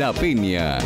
La Peña.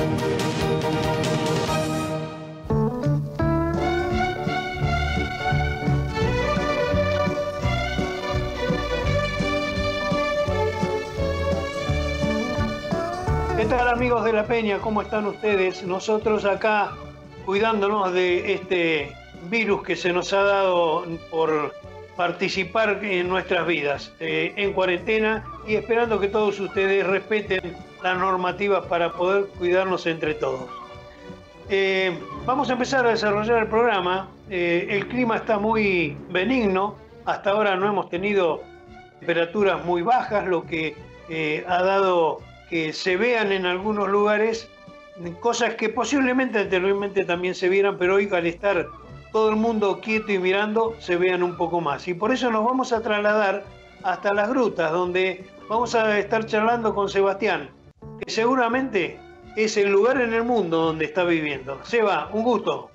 ¿Qué tal, amigos de La Peña? ¿Cómo están ustedes? Nosotros acá cuidándonos de este virus que se nos ha dado por participar en nuestras vidas, en cuarentena, y esperando que todos ustedes respeten las normativas para poder cuidarnos entre todos. Vamos a empezar a desarrollar el programa. El clima está muy benigno. Hasta ahora no hemos tenido temperaturas muy bajas, lo que ha dado que se vean en algunos lugares cosas que posiblemente anteriormente también se vieran, pero hoy, al estar todo el mundo quieto y mirando, se vean un poco más. Y por eso nos vamos a trasladar hasta las grutas, donde vamos a estar charlando con Sebastián, que seguramente es el lugar en el mundo donde está viviendo. Seba, un gusto.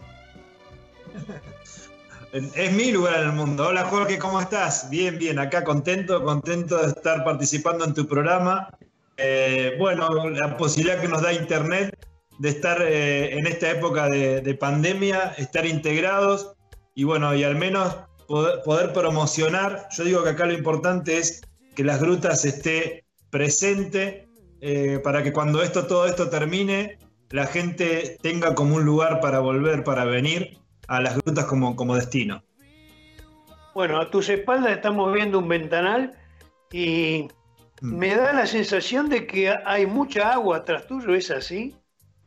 Es mi lugar en el mundo. Hola, Jorge, ¿cómo estás? Bien, bien, acá contento de estar participando en tu programa. Bueno, la posibilidad que nos da Internet de estar en esta época de pandemia, estar integrados y bueno, y al menos poder promocionar. Yo digo que acá lo importante es que las grutas esté presente para que cuando todo esto termine, la gente tenga como un lugar para volver, para venir a las grutas como destino. Bueno, a tus espaldas estamos viendo un ventanal y me da la sensación de que hay mucha agua atrás tuyo, ¿es así?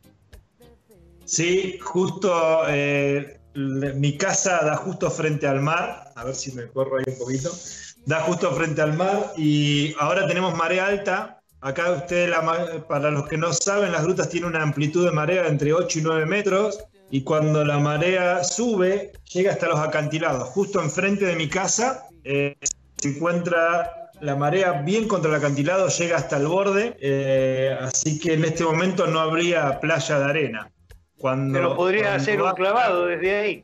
Sí, justo mi casa da justo frente al mar. A ver si me corro ahí un poquito. Da justo frente al mar y ahora tenemos marea alta. Acá ustedes, para los que no saben, las grutas tienen una amplitud de marea entre 8 y 9 metros. Y cuando la marea sube, llega hasta los acantilados. Justo enfrente de mi casa se encuentra la marea bien contra el acantilado, llega hasta el borde, así que en este momento no habría playa de arena. Pero podría hacer un clavado desde ahí.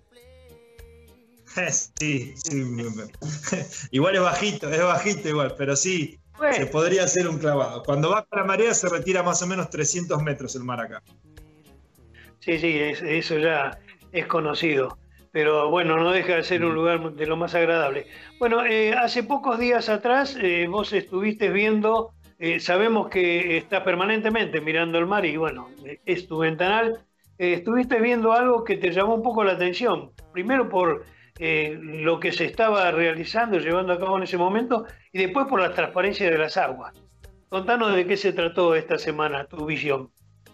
Sí. Igual es bajito igual, pero sí, bueno, se podría hacer un clavado. Cuando baja la marea se retira más o menos 300 metros el mar acá. Sí, eso ya es conocido. Pero bueno, no deja de ser un lugar de lo más agradable. Bueno, hace pocos días atrás vos estuviste viendo, sabemos que estás permanentemente mirando el mar y bueno, es tu ventanal. Estuviste viendo algo que te llamó un poco la atención. Primero por lo que se estaba realizando, llevando a cabo en ese momento, y después por la transparencia de las aguas. Contanos de qué se trató esta semana, tu visión.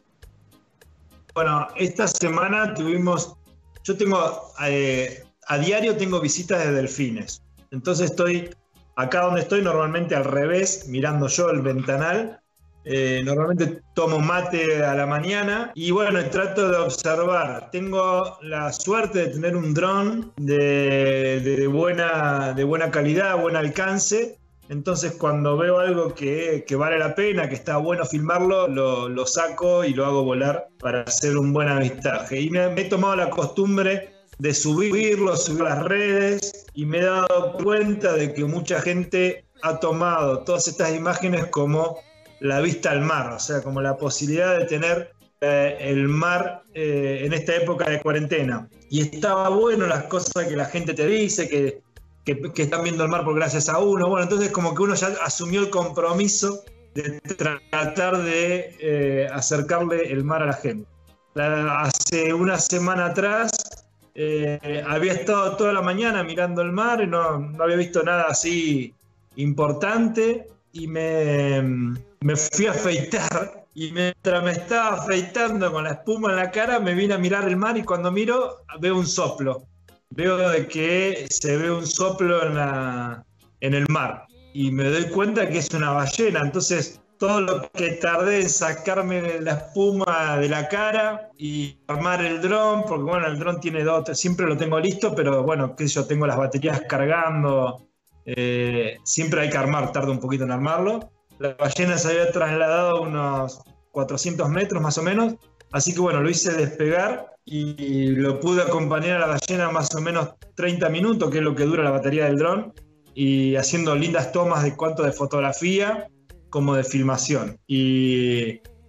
Bueno, esta semana yo tengo, a diario tengo visitas de delfines. Entonces estoy acá donde estoy normalmente al revés, mirando yo el ventanal. Normalmente tomo mate a la mañana y bueno, trato de observar. Tengo la suerte de tener un dron de buena calidad, buen alcance. Entonces cuando veo algo que vale la pena, que está bueno filmarlo, lo saco y lo hago volar para hacer un buen avistaje. Y me he tomado la costumbre de subirlo, subir las redes, y me he dado cuenta de que mucha gente ha tomado todas estas imágenes como la vista al mar, o sea, como la posibilidad de tener el mar en esta época de cuarentena. Y estaba bueno las cosas que la gente te dice, que están viendo el mar por gracias a uno. Bueno, entonces como que uno ya asumió el compromiso de tratar de acercarle el mar a la gente. Hace una semana atrás había estado toda la mañana mirando el mar y no había visto nada así importante y me fui a afeitar y mientras me estaba afeitando con la espuma en la cara me vine a mirar el mar y cuando miro veo un soplo. Veo de que se ve un soplo en el mar y me doy cuenta que es una ballena. Entonces todo lo que tardé en sacarme la espuma de la cara y armar el dron, porque bueno, el dron tiene siempre lo tengo listo, pero bueno, qué sé yo, tengo las baterías cargando, siempre hay que tarda un poquito en armarlo. La ballena se había trasladado unos 400 metros más o menos, así que bueno, lo hice despegar y lo pude acompañar a la ballena más o menos 30 minutos, que es lo que dura la batería del dron, y haciendo lindas tomas de cuanto de fotografía como de filmación. Y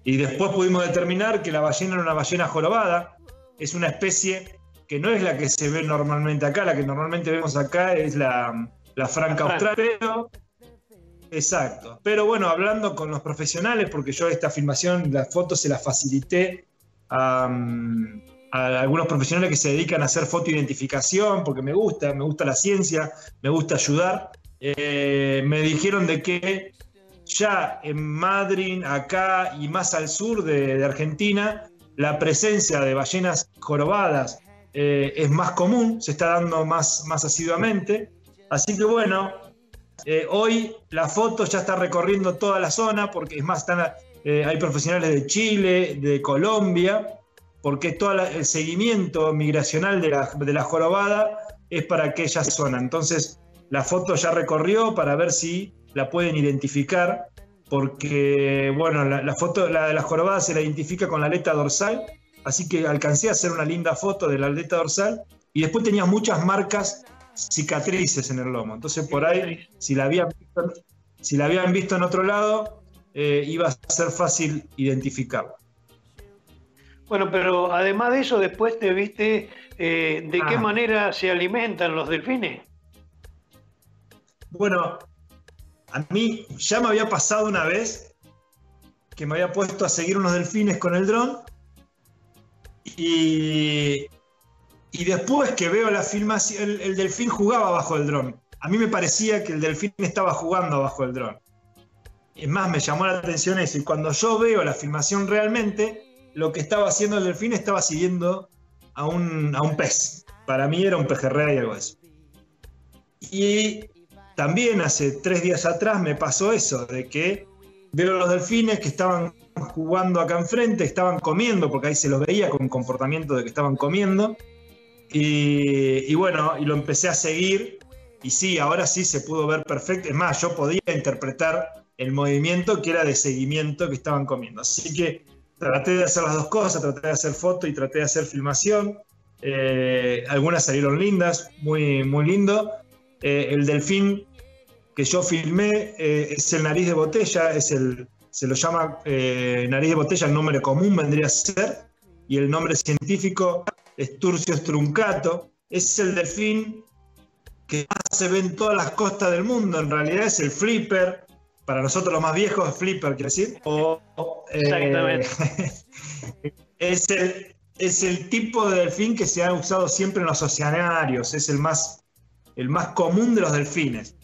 Y después pudimos determinar que la ballena era una ballena jorobada. Es una especie que no es la que se ve normalmente acá. La que normalmente vemos acá es la franca austral. Exacto. Pero bueno, hablando con los profesionales, porque yo esta filmación, las fotos se las facilité a algunos profesionales que se dedican a hacer fotoidentificación, porque me gusta la ciencia, me gusta ayudar. Me dijeron de que ya en Madryn, acá y más al sur de Argentina, la presencia de ballenas jorobadas es más común, se está dando más asiduamente. Así que bueno, hoy la foto ya está recorriendo toda la zona, porque es más, hay profesionales de Chile, de Colombia, porque todo el seguimiento migracional de la jorobada es para aquella zona. Entonces la foto ya recorrió para ver si la pueden identificar, porque bueno, la foto de la jorobada se la identifica con la aleta dorsal, así que alcancé a hacer una linda foto de la aleta dorsal, y después tenía muchas marcas, cicatrices en el lomo. Entonces por ahí, si la habían visto en otro lado, iba a ser fácil identificarla. Bueno, pero además de eso, después te viste de qué manera se alimentan los delfines. Bueno, a mí ya me había pasado una vez que me había puesto a seguir unos delfines con el dron, y después que veo la filmación, el delfín jugaba abajo del dron. A mí me parecía que el delfín estaba jugando abajo del dron. Es más, me llamó la atención eso. Y cuando yo veo la filmación realmente, lo que estaba haciendo el delfín estaba siguiendo a un pez. Para mí era un pejerrey y algo de eso. Y también hace 3 días atrás me pasó eso, de que veo los delfines que estaban jugando acá enfrente, estaban comiendo, porque ahí se los veía con comportamiento de que estaban comiendo. Y bueno, y lo empecé a seguir, y sí, ahora sí se pudo ver perfecto. Es más, yo podía interpretar el movimiento que era de seguimiento que estaban comiendo. Así que traté de hacer las dos cosas, traté de hacer foto y traté de hacer filmación. Algunas salieron lindas, muy, muy lindo. El delfín que yo filmé es el nariz de botella, se lo llama nariz de botella, el nombre común vendría a ser, y el nombre científico es Turcios truncato. Es el delfín que más se ve en todas las costas del mundo. En realidad es el flipper. Para nosotros los más viejos es flipper, quiere decir. Exactamente. Es el tipo de delfín que se ha usado siempre en los oceanarios. Es el más común de los delfines.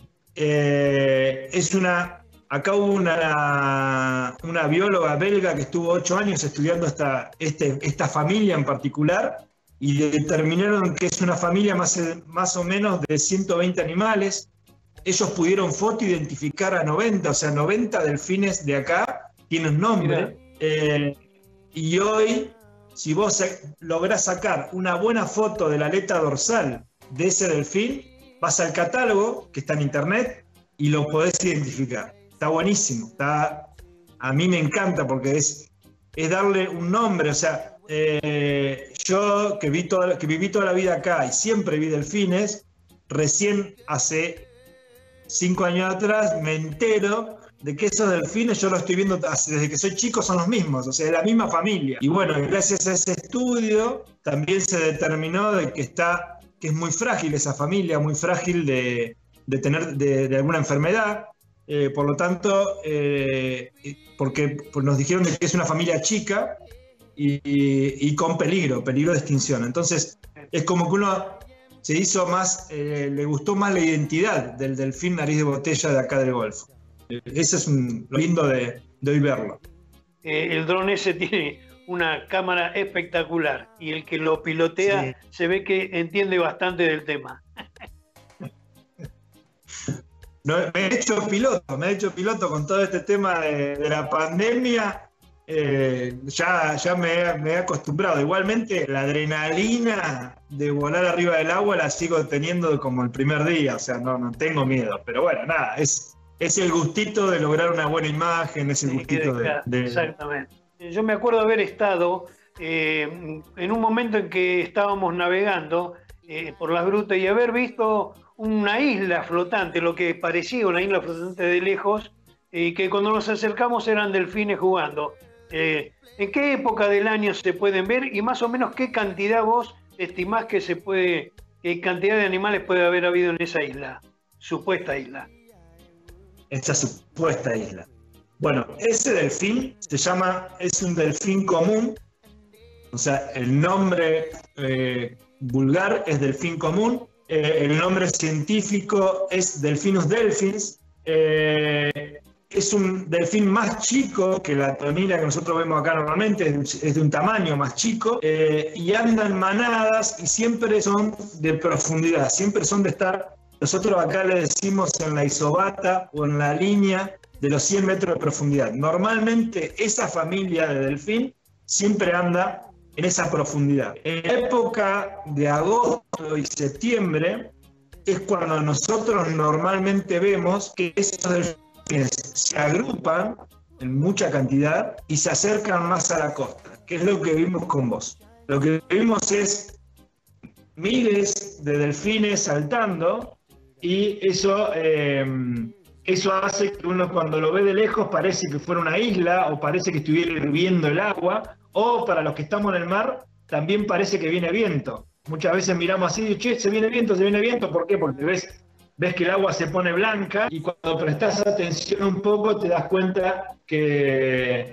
Acá hubo una bióloga belga que estuvo 8 años estudiando esta familia en particular, y determinaron que es una familia más o menos de 120 animales. Ellos pudieron fotoidentificar a 90, o sea, 90 delfines de acá tienen nombre. Y hoy, si vos lográs sacar una buena foto de la aleta dorsal de ese delfín, vas al catálogo que está en internet y lo podés identificar. Está buenísimo. A mí me encanta porque es darle un nombre. O sea, yo que viví toda la vida acá y siempre vi delfines, recién hace 5 años atrás me entero de que esos delfines yo los estoy viendo desde que soy chico, son los mismos, o sea, de la misma familia. Y bueno, gracias a ese estudio también se determinó de que es muy frágil esa familia, muy frágil de tener de alguna enfermedad. Por lo tanto, porque nos dijeron de que es una familia chica y con peligro de extinción. Entonces, es como que uno se hizo más, le gustó más la identidad del delfín nariz de botella de acá del Golfo. Eso es lo lindo de hoy verlo. El dron ese tiene una cámara espectacular y el que lo pilotea se ve que entiende bastante del tema. No, me he hecho piloto con todo este tema de la pandemia. Ya me he acostumbrado. Igualmente la adrenalina de volar arriba del agua la sigo teniendo como el primer día, o sea, no tengo miedo, pero bueno, nada, es el gustito de lograr una buena imagen, es el gustito de... Exactamente. Yo me acuerdo haber estado en un momento en que estábamos navegando por las grutas y haber visto una isla flotante, lo que parecía una isla flotante de lejos, y que cuando nos acercamos eran delfines jugando. ¿En qué época del año se pueden ver y más o menos qué cantidad vos estimás que qué cantidad de animales puede haber habido en esa isla, supuesta isla? Esa supuesta isla. Bueno, ese delfín es un delfín común, o sea, el nombre vulgar es delfín común, el nombre científico es Delphinus delphins, es un delfín más chico que la tonila que nosotros vemos acá normalmente, es de un tamaño más chico, y andan manadas y siempre son de profundidad, siempre son de estar, nosotros acá le decimos en la isobata o en la línea de los 100 metros de profundidad. Normalmente esa familia de delfín siempre anda en esa profundidad. En la época de agosto y septiembre es cuando nosotros normalmente vemos que esos delfines se agrupan en mucha cantidad y se acercan más a la costa, que es lo que vimos con vos. Lo que vimos es miles de delfines saltando y eso hace que uno cuando lo ve de lejos parece que fuera una isla o parece que estuviera hirviendo el agua, o para los que estamos en el mar también parece que viene viento. Muchas veces miramos así, che, se viene viento, ¿por qué? Porque ves que el agua se pone blanca y cuando prestás atención un poco te das cuenta que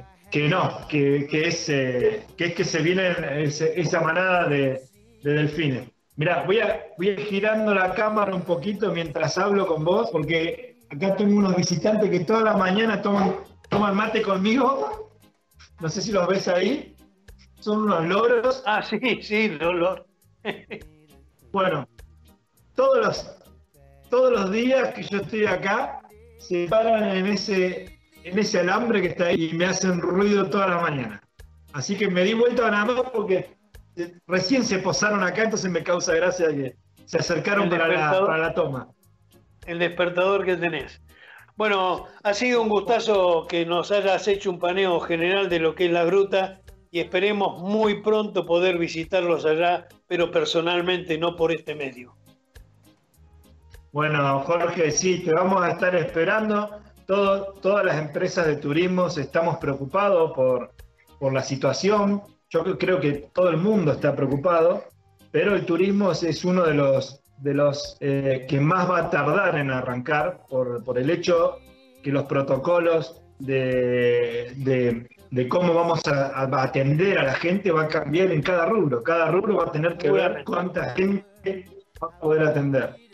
es que se viene esa manada de delfines. Mirá, voy a ir girando la cámara un poquito mientras hablo con vos, porque acá tengo unos visitantes que toda la mañana toman mate conmigo. No sé si los ves ahí. Son unos loros. Ah, sí, loros. Bueno, todos los días que yo estoy acá, se paran en ese alambre que está ahí y me hacen ruido toda la mañana. Así que me di vuelta nada más porque recién se posaron acá, entonces me causa gracia que se acercaron para la toma. El despertador que tenés. Bueno, ha sido un gustazo que nos hayas hecho un paneo general de lo que es la gruta y esperemos muy pronto poder visitarlos allá, pero personalmente, no por este medio. Bueno, Jorge, sí, te vamos a estar esperando. Todas las empresas de turismo estamos preocupados por la situación. Yo creo que todo el mundo está preocupado, pero el turismo es uno de los que más va a tardar en arrancar por el hecho que los protocolos de cómo vamos a atender a la gente va a cambiar en cada rubro. Cada rubro va a tener que ver cuánta gente va a poder atender.